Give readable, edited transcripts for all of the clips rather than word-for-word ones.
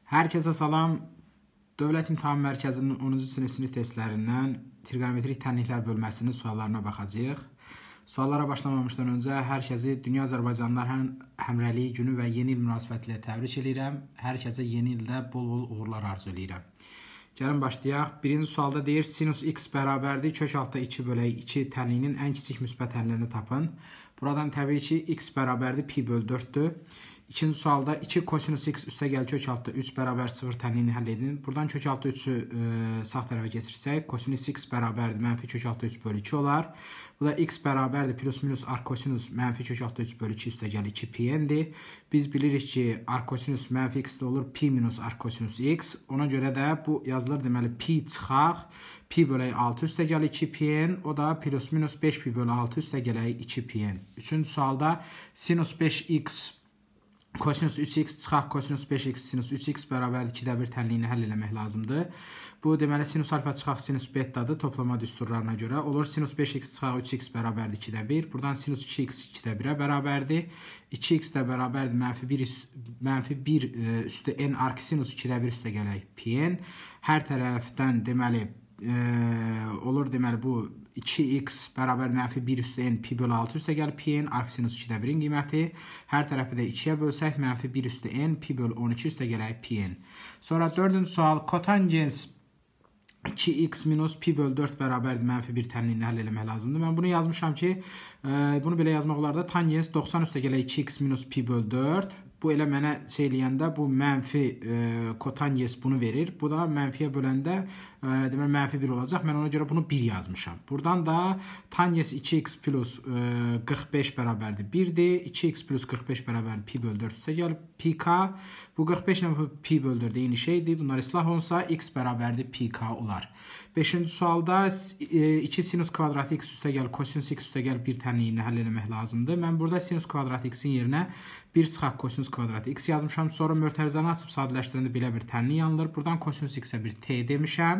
Herkese salam. Dövlət İmtahan Mərkəzinin 10-cu sinif testlərindən trigonometrik tənliklər bölməsinin suallarına baxacağıq. Suallara başlamamışdan öncə hər kəsi Dünya Azərbaycanlılar Həmrəyliyi günü və yeni il münasibətilə təbrik edirəm. Hər kəsə yeni ildə bol-bol uğurlar arzu edirəm. Gəlin başlayaq. Birinci sualda deyir, sinus x bərabərdir kök altda 2 bölək 2 tənliyinin ən kiçik müsbət əllərini tapın. Buradan təbii ki, x bərabərdir pi bölü 4-dür. İkinci sualda 2 kosinus x üstəgəl kök altda 3 bərabər 0 tənliyini həll edin. Buradan kök altda 3-ü sağ tərəfə keçirsək, kosinus x bərabərdir mənfi kök altda 3 bölü 2 olar. Bu da x bərabərdir plus minus arkosinus mənfi kök altda 3 bölü 2 üstəgəl 2 pi-n'dir. Biz bilirik ki, arkosinus mənfi x də olur pi minus arkosinus x. Ona görə də bu yazılır, deməli pi çıxaq. Pi bölək 6 üstəgəl 2 pi-n, o da plus minus 5 pi bölü 6 üstəgəl 2 pi-n. Üçüncü sualda sinus 5x kosinus 3x çıxaq kosinus 5x sinus 3x bərabərdir 2-də 1 tənliyini həll eləmək lazımdır. Bu deməli sinus alfa çıxaq sinus betadır toplama düsturlarına görə. Olur sinus 5x çıxaq 3x bərabərdir 2-də 1. Buradan sinus 2x 2-də 1-ə bərabərdir. 2x də bərabərdir mənfi 1 üstü n arc sinus 2-də 1 üstə gələk pi-n. Hər tərəfdən deməli olur, deməli bu 2x bərabər mənfi 1 üstü n pi bölü 6 üstə gəl pi-n, arc sinus 2-də 1-in qiyməti. Hər tərəfi də 2-yə bölsək, mənfi 1 üstü n pi bölü 12 üstə gələk pi-n. Sonra dördüncü sual, kotangens 2x minus pi bölü 4 bərabərdir mənfi 1 tənliyini həll eləmək lazımdır. Mən bunu yazmışam ki, bunu belə yazmaq olar da, tangens 90 üstə gələk 2x minus pi bölü 4. Bu elə mənə eləyəndə bu mənfi kotangens bunu verir. Bu da mənfiyə böləndə deməli mənfi 1 olacaq. Mən ona görə bunu 1 yazmışam. Buradan da tangens 2x plus 45 bərabərdir 1-dir. 2x plus 45 bərabərdir pi bölü 4 üstə gəl pi k. Bu 45 ilə pi bölü 4 eyni şeydir. Bunlar islah olunsa x bərabərdir pi k olar. 5-ci sualda 2 sinus kvadrat x üstə gəl kosinus x üstə gəl 1 tənliyini həll eləmək lazımdır. Mən burada sinus kvadrat x-in yerinə 1 çıxaq kosinus kvadrat x yazmışam. Sonra mötərizəni açıb sadələşdirəndə belə bir tənlik yanılır. Buradan kosinus x-ə bir t demişəm.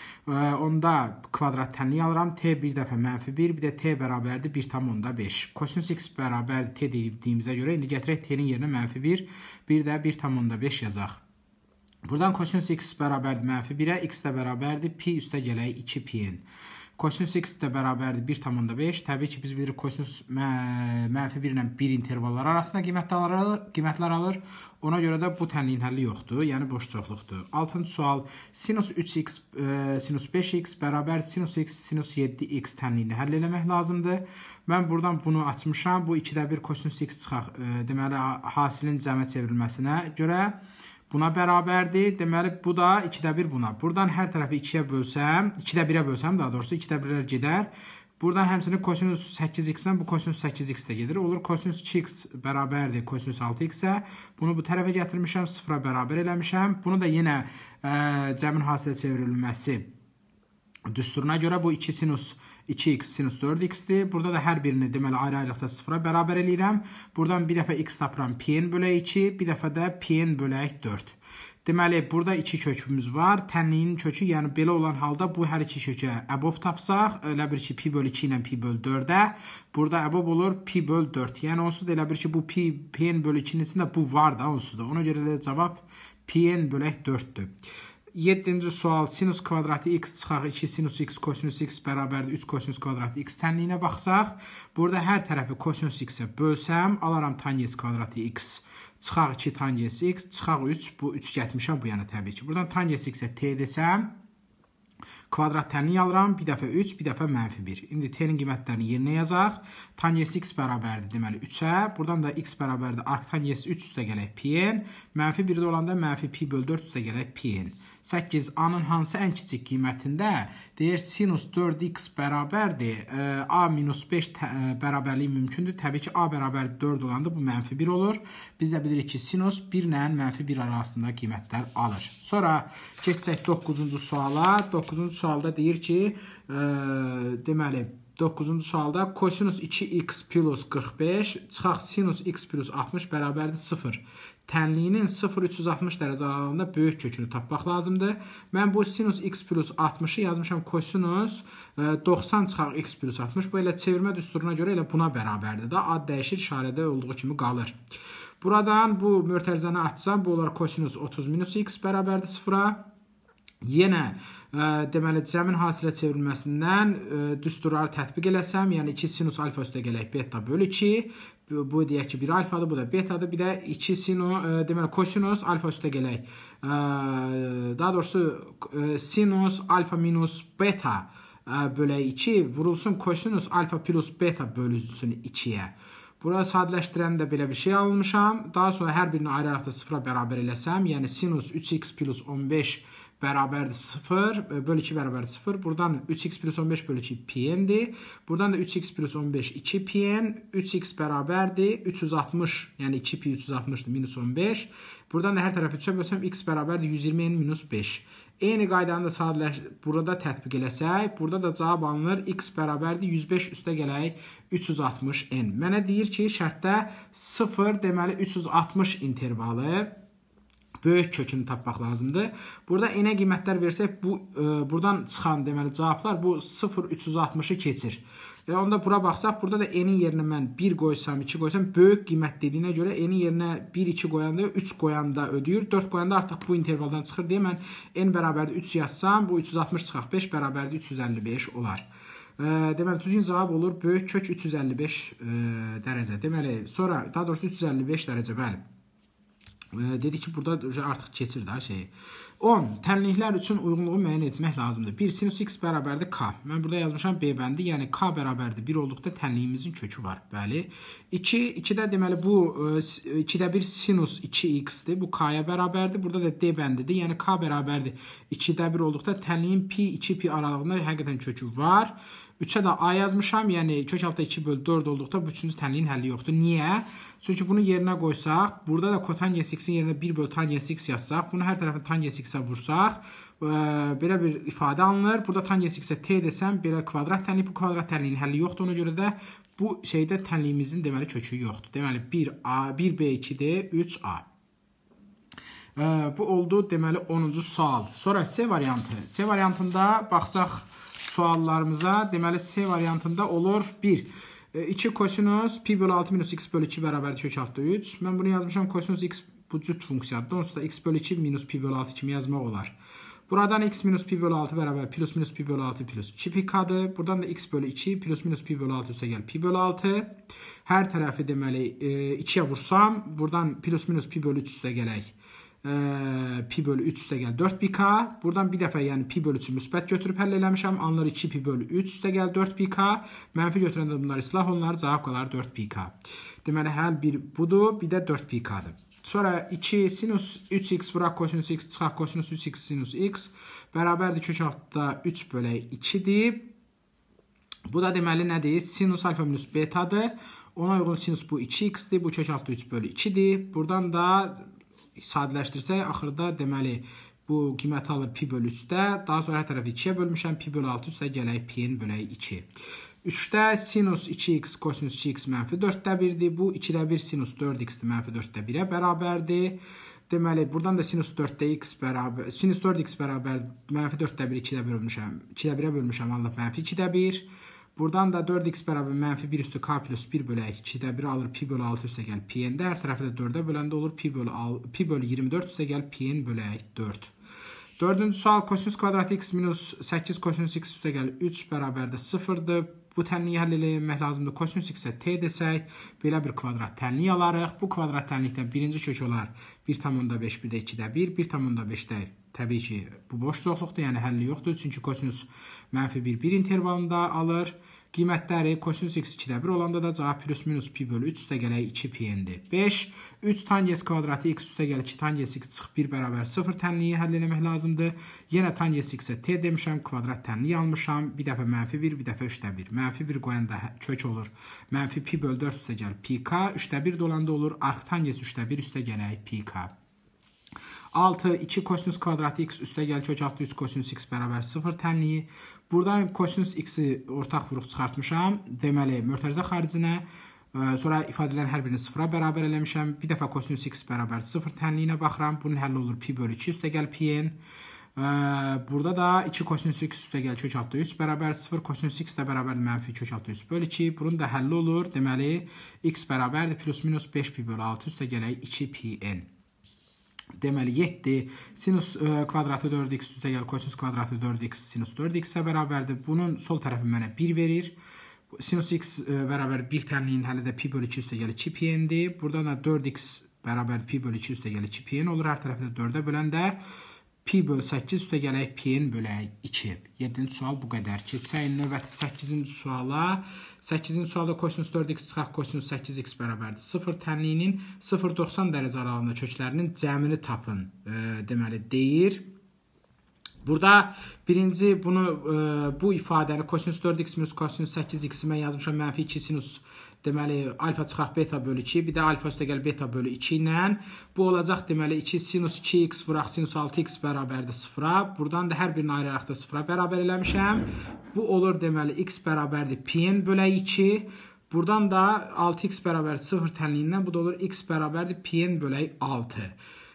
Onda kvadrat tənlik alıram. T bir dəfə mənfi 1, bir də t bərabərdir 1,5. Kosinus x bərabərdir t dediyimizə görə indi gətirək t-nin yerinə mənfi 1, bir də 1,5 yazaq. Buradan kosinus x bərabərdir mənfi 1-ə, x də bərabərdir pi üstə gələk 2 pi-n. Kosinus x də bərabərdir 1,5. Təbii ki, biz bilirik kosinus mənfi 1 ilə 1 intervallar arasında qiymətlər alır. Ona görə də bu tənliyin həlli yoxdur, yəni boş çoxluqdur. 6-cı sual, sinus 3x, sinus 5x bərabər sinus x, sinus 7x tənliyini həll eləmək lazımdır. Mən buradan bunu açmışam. Bu 2-də 1 kosinus x çıxaq, deməli, hasilin cəmə çevrilməsinə görə buna bərabərdir. Deməli, bu da 2-də 1 buna. Buradan hər tərəfi 2-yə bölsəm, 2-də 1-ə bölsəm, daha doğrusu 2-də 1-lər gedər. Buradan həmsinin kosinus 8x-dən bu kosinus 8x də gedir. Olur, kosinus 2x bərabərdir kosinus 6x-ə. Bunu bu tərəfə gətirmişəm, 0-a bərabər eləmişəm. Bunu da yenə cəmin hasilə çevrilməsi düsturuna görə bu 2 sinus 2x sinus 4x-dir. Burada da hər birini deməli ayrı-ayrılıqda 0-a bərabər eləyirəm. Buradan bir dəfə x tapıram pi-n bölək 2, bir dəfə də pi-n bölək 4. Deməli, burada 2 kökümüz var. Tənliyin kökü, yəni belə olan halda bu hər iki kökə əbob tapsaq, elə bir ki, pi bölü 2 ilə pi bölü 4-ə, burada əbob olur pi bölü 4. Yəni, onsuz da elə bir ki, bu pi-n bölü 2-nin içində bu var da, onsuz da. Ona görə də cavab pi-n bölək 4-dür. 7-ci sual, sinus kvadratı x çıxaq 2 sinus x kosinus x bərabərdir 3 kosinus kvadratı x tənliyinə baxsaq, burada hər tərəfi kosinus x-ə bölsəm, alaram tangens kvadratı x çıxaq 2 tangens x, çıxaq 3, bu 3 getmişəm bu yana təbii ki. Buradan tangens x-ə t desəm, kvadrat tənliyi alıram, bir dəfə 3, bir dəfə mənfi 1. İndi t-nin qiymətlərini yerinə yazaq. Tangens x bərabərdir, deməli 3-ə. Buradan da x bərabərdir, arc tangens 3 üstə gələk pi-n. Mənfi 1-də olanda mənfi pi bölü 4 üstə gələk pi-n. 8. A-nın hansı ən kiçik qiymətində deyir sinus 4x bərabərdir. A minus 5 bərabərliyi mümkündür. Təbii ki, A bərabərdir 4 olanda bu mənfi 1 olur. Biz də bilirik ki, sinus 1 ilə mənfi 1 arasında qiymətlər alır. Sonra keçsək 9-cu suala. 9-cu sualda deyir ki, deməli, 9-cu sualda kosinus 2x plus 45 çıxaq sinus x plus 60 bərabərdir 0. Tənliyinin 0-360 dərəcə aralığında böyük kökünü tapmaq lazımdır. Mən bu sinus x plus 60-ı yazmışam kosinus 90 çıxaq x plus 60. Bu elə çevirmə düsturuna görə elə buna bərabərdir. Ad dəyişir, işarədə olduğu kimi qalır. Buradan bu mötərizəni açsam, bu olar kosinus 30 minus x bərabərdir 0-a. Yenə deməli cəmin hasilə çevrilməsindən düsturları tətbiq eləsəm, yəni 2 sinus alfa üstə gələk beta bölü 2. Bu deyək ki, 1 alfadır, bu da betadır. Bir də 2 deməli kosinus alfa üstə gələk. Daha doğrusu sinus alfa minus beta bölək 2 vurulsun kosinus alfa plus beta bölünsün 2-yə. Burada sadələşdirəndə belə bir şey almışam. Daha sonra hər birini ayrı-ayrıqda 0-a bərabər eləsəm, yəni sinus 3x plus 15 bərabərdir 0, bölü 2 bərabərdir 0. Buradan 3x plus 15 bölü 2 pi-n'dir. Buradan da 3x plus 15 2 pi-n, 3x bərabərdir 360, yəni 2 pi 360'dır, minus 15. Buradan da hər tərəfi 3'ə bölsəm, x bərabərdir 120n minus 5. Eyni qaydanı da burada tətbiq eləsək, burada da cavab alınır, x bərabərdir 105 üstə gələk 360n. Mənə deyir ki, şərtdə 0, deməli 360 intervalı böyük kökünü tapmaq lazımdır. Burada n-ə qiymətlər versək, buradan çıxan deməli cavablar bu 0, 360'ı keçir. Onda bura baxsaq, burada da n-in yerinə mən 1 qoysam, 2 qoysam, böyük qiymət dediyinə görə n-in yerinə 1, 2 qoyanda, 3 qoyanda ödəyir, 4 qoyanda artıq bu intervaldan çıxır deyə mən n bərabərdir 3 yazsam, bu 360 çıxaq 5 bərabərdir 355 olar. Deməli, düzgün cavab olur, böyük kök 355 dərəcə. Deməli, sonra, daha doğrusu 355 dərəcə, bəli. Dedik ki, burada artıq keçir da şeyi. 10. Tənliklər üçün uyğunluğu müəyyən etmək lazımdır. 1. Sinus x bərabərdir k. Mən burada yazmışam b bəndi, yəni k bərabərdir 1 olduqda tənliyimizin kökü var. Bəli. 2. 2-də deməli bu 2-də 1 sinus 2x-dir. Bu k-ya bərabərdir. Burada da d bəndidir. Yəni k bərabərdir 2-də 1 olduqda tənliyin pi 2 pi aralığında həqiqətən kökü var. 3'ə də a yazmışam, yəni kök altda 2 bölü 4 olduqda bu üçüncü tənliyin həlli yoxdur. Niyə? Çünki bunu yerinə qoysaq, burada da kotangens x-in yerinə 1 bölü tangens x yazsaq, bunu hər tərəfini tangens x-ə vursaq, belə bir ifadə alınır. Burada tangens x-ə t desəm, belə kvadrat tənlik, bu kvadrat tənliyin həlli yoxdur. Ona görə də bu şeydə tənliyimizin deməli kökü yoxdur. Deməli 1a, 1b2d, 3a. Bu oldu deməli 10-cu sual. Sonra C variantı. C variantında baxsaq suallarımıza, deməli C variantında olur 1. 2 kosinus pi bölü 6 minus x bölü 2 bərabərdir kök altda 3. Mən bunu yazmışam, kosinus x bu cüt funksiyadır. Onsuz da x bölü 2 minus pi bölü 6 kimi yazmaq olar. Buradan x minus pi bölü 6 bərabər plus minus pi bölü 6 plus 2 pi k-dır. Buradan da x bölü 2 plus minus pi bölü 6 üstə gəl pi bölü 6. Hər tərəfi deməli 2'yə vursam, buradan plus minus pi bölü 3 üstə gələk. Pi bölü 3 üstə gəl 4 pi k. Buradan bir dəfə yəni pi bölü 3'ü müsbət götürüb həll eləmişəm. Anlar 2 pi bölü 3 üstə gəl 4 pi k. Mənfi götürəndə bunlar islah olunlar. Cavab qalar 4 pi k. Deməli, həll bir budur. Bir də 4 pi k-dır. Sonra 2 sinus 3x vuraq kosinus x çıxaq kosinus 3x sinus x bərabərdir kök altda 3 bölək 2'dir. Bu da deməli nədir? Sinus alfa minus betadır. Ona uyğun sinus bu 2x'dir. Bu kök altda 3 bölü 2'dir. Buradan da sadələşdirsək, axırda deməli bu qiyməti alır pi bölü 3'də. Daha sonra hər tərəfi 2'yə bölmüşəm. Pi bölü 6 üstə gələk pi-n bölək 2. 3'də sinus 2x kosinus 2x mənfi 4'də 1'dir. Bu 2'də 1 sinus 4x-dir. Mənfi 4'də 1'ə bərabərdir. Deməli, buradan da sinus 4'də x bərabər, sinus 4x bərabər mənfi 4'də 1 2'də 1'ə bölmüşəm. Alıb mənfi 2'də 1. Buradan da 4x bərabər mənfi 1 üstü k plus 1 bölək 2'də 1 alır pi bölü 6 üstə gəl pi-n'də. Hər tərəfi də 4'ə böləndə olur pi bölü 24 üstə gəl pi-n bölək 4. Dördüncü sual kosinus kvadrat x minus 8 kosinus x üstə gəl 3 bərabərdə 0'dır. Bu tənliyi həll eləmək lazımdır. Kosinus x-ə t desək, belə bir kvadrat tənlik alarıq. Bu kvadrat tənlikdən birinci kök olar 1,5, bir də 2'də 1, 1,5'də təbii ki, bu boş çoxluqdur, yəni həlli yoxdur. Çünki kosinus mənfi 1 intervalında alır. Qiymətləri kosinus x 2'də 1 olanda da cavab plus minus pi bölü 3 üstə gələk 2 pi-n'dir. 5. 3 tangens kvadratı x üstə gəl 2 tangens x çıx 1 bərabər 0 tənliyi həll eləmək lazımdır. Yenə tangens x-ə t demişəm, kvadrat tənliyi almışam. Bir dəfə mənfi 1, bir dəfə 3'də 1. Mənfi 1 qoyanda kök olur. Mənfi pi bölü 4 üstə gəl pi k. 3'də 1 dolanda olur. Arx tangens 3'də 1 üstə gələk pi k. 6. 2 kosinus kvadratı x üstə gəl kök altı 3 kosinus x bərabər 0 tənliyi. Buradan kosinus x-i ortaq vuruq çıxartmışam. Deməli, mötərizə xaricinə. Sonra ifadələrin hər birini 0'a bərabər eləmişəm. Bir dəfə kosinus x bərabər 0 tənliyinə baxıram. Bunun həlli olur pi bölü 2 üstə gəl pi-n. Burada da 2 kosinüs x üstə gəl kök altda 3 bərabər 0, kosinüs x də bərabər mənfi kök altda 3 bölü 2. Bunun da həlli olur. Deməli, x bərabərdir plus minus 5 pi bölü 6 üstə gələk 2 pi n. Deməli, 7 sinus kvadratı 4x üstə gəl kosinus kvadratı 4x sinus 4x-ə bərabərdir. Bunun sol tərəfi mənə 1 verir. Sinus x bərabər 1 tənliyin həli də pi bölü 2 üstə gəl 2 pi n-dir. Buradan da 4x bərabər pi bölü 2 üstə gəl 2 pi n olur. Hər tərəfdə 4-ə böləndə pi bölü 8 üstə gələk pi n bölək 2. 7-ci sual bu qədər. Keçsək növbəti 8-ci suala. 8-ci sualda kosinus 4x çıxaq kosinus 8x bərabərdir 0 tənliyinin 0-90 dərəcə aralığında köklərinin cəmini tapın deməli deyir. Burada birinci bu ifadəni kosinus 4x minus kosinus 8x-i mən yazmışam mənfi 2 sinus deməli alfa çıxaq beta bölü 2, bir də alfa üstə gəl beta bölü 2 ilə. Bu olacaq deməli 2 sinus 2x vuraq sinus 6x bərabərdir 0-a. Buradan da hər birini ayıraraq da 0-a bərabər eləmişəm. Bu olur deməli x bərabərdir pi n bölək 2. Buradan da 6x bərabər 0 tənliyindən bu da olur x bərabərdir pi n bölək 6.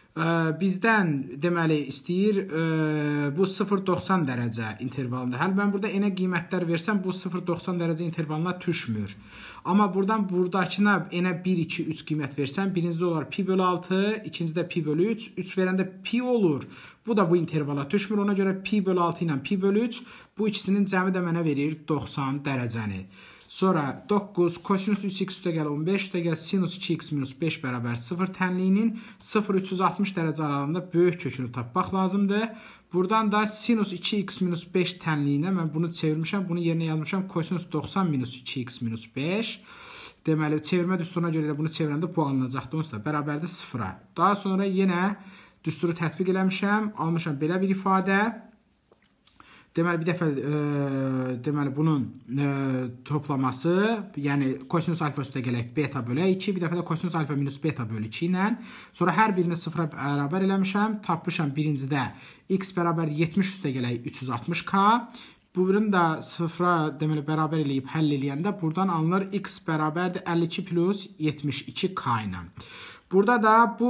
Bizdən deməli istəyir bu 0-90 dərəcə intervalında. Hələ mən burada n-ə qiymətlər versəm bu 0-90 dərəcə intervalına düşmür. Amma buradan buradakına n-ə 1, 2, 3 qiymət versəm birincide olar pi bölü 6, ikincidə pi bölü 3, 3 verəndə pi olur. Bu da bu intervala düşmür. Ona görə pi bölü 6 ilə pi bölü 3 bu ikisinin cəmi də mənə verir 90 dərəcəni. Sonra 9 kosinus 3x üstə gəl 15 üstə gəl sinus 2x minus 5 bərabər 0 tənliyinin 0-360 dərəcə aralığında böyük kökünü tapmaq lazımdır. Buradan da sinus 2x minus 5 tənliyinə mən bunu çevirmişəm. Bunu yerinə yazmışam kosinus 90 minus 2x minus 5. Deməli, çevirmə düsturuna görə də bunu çevirəndə bu alınacaqdır. Onsuz da bərabərdir 0-a. Daha sonra yenə düsturu tətbiq eləmişəm. Almışam belə bir ifadə. Deməli, bir dəfə deməli, bunun toplaması, yəni kosinus alfa üstə gələk beta bölək 2, bir dəfə də kosinus alfa minus beta bölü 2 ilə. Sonra hər birini 0-a bərabər eləmişəm. Tapmışam birincidə x bərabər 70 üstə gələk 360k. Bunu da 0-a deməli, bərabər eləyib həll eləyəndə buradan alınır x bərabərdir 52 plus 72k ilə. Burada da bu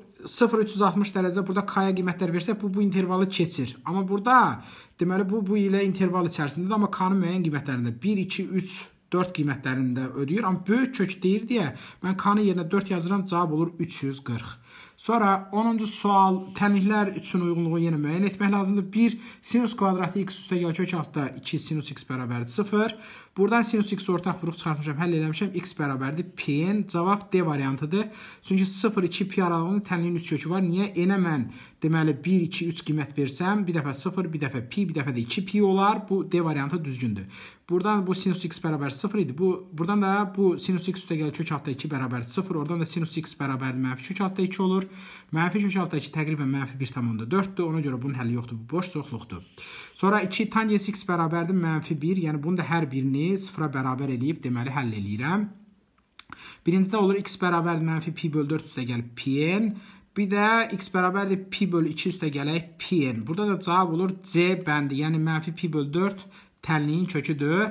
0-360 dərəcə burada k-ya qiymətlər versək, bu intervalı keçir. Amma burada deməli bu ilə interval içərisindədir, amma k-nın müəyyən qiymətlərində 1, 2, 3, 4 qiymətlərində ödəyir. Amma böyük kök deyir deyə mən k-nın yerinə 4 yazıram, cavab olur 340. Sonra 10-cu sual tənliklər üçün uyğunluğu yenə müəyyən etmək lazımdır. 1 sinus kvadratı x üstə gəl kök altda 2 sinus x bərabərdir 0. Buradan sinus x ortaq vuruq çıxartmışam, həll eləmişəm. X bərabərdir pi n. Cavab D variantıdır. Çünki 0-2 pi aralığında tənliyin 3 kökü var. Niyə? N-ə mən deməli 1, 2, 3 qiymət versəm, bir dəfə 0, bir dəfə pi, bir dəfə də 2 pi olar. Bu D variantı düzgündür. Buradan bu sinus x bərabər 0 idi. Buradan da bu sinus x üstə gəl kök altda 2 bərabər 0. Oradan da sinus x bərabər mənfi kök altda 2 olur. Mənfi kök altda 2 təqribən mənfi 1,4-dür. Ona görə bunun həlli yoxdur. Bu boş çoxluqdur. Sonra 2 tangens x bərabərdir mənfi 1. Yəni bunu da hər birini 0-a bərabər eləyib deməli həll eləyirəm. Birincidə olur x bərabərdir mənfi pi bölü 4 üstə gəl pi n. Bir də x bərabərdir pi bölü 2 üstə gələk pi n. Burada da cavab olur C bəndi. Yəni mənfi pi bölü 4 tənliyin köküdür.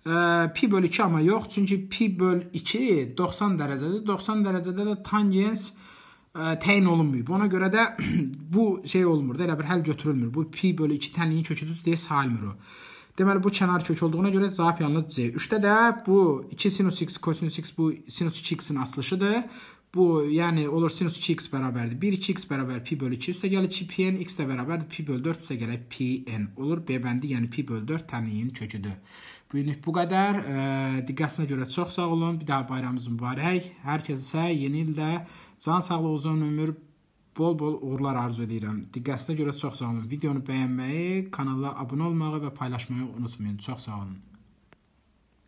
Pi bölü 2 amma yox. Çünki pi bölü 2 90 dərəcədir. 90 dərəcədə də tangens təyin olunmuyub. Ona görə də bu şey olmur. Elə bir həll götürülmür. Bu pi bölü 2 tənliyin köküdür deyə sayılmır o. Deməli, bu kənar kök olduğuna görə cavab yalnız C. 3-də də bu 2 sinus x, kosinus x bu sinus 2x-in asılışıdır. Bu, yəni olur sinus 2x bərabərdir. 1, 2x bərabər pi bölü 2 üstə gəlir 2 pi n, x də bərabərdir pi bölü 4 üstə gəlir pi n. Olur B bəndi, yəni pi bölü 4 tənliyin köküdür. Bu günlük bu qədər. Diqqətinə görə çox sağ olun. Bir daha bayramımız mübarək. Hər kəsə yeni ildə can sağlığı, uzun ömür, bol-bol uğurlar arzu edirəm. Diqqətinə görə çox sağ olun. Videonu bəyənməyi, kanala abunə olmağı və paylaşmayı unutmayın. Çox sağ olun.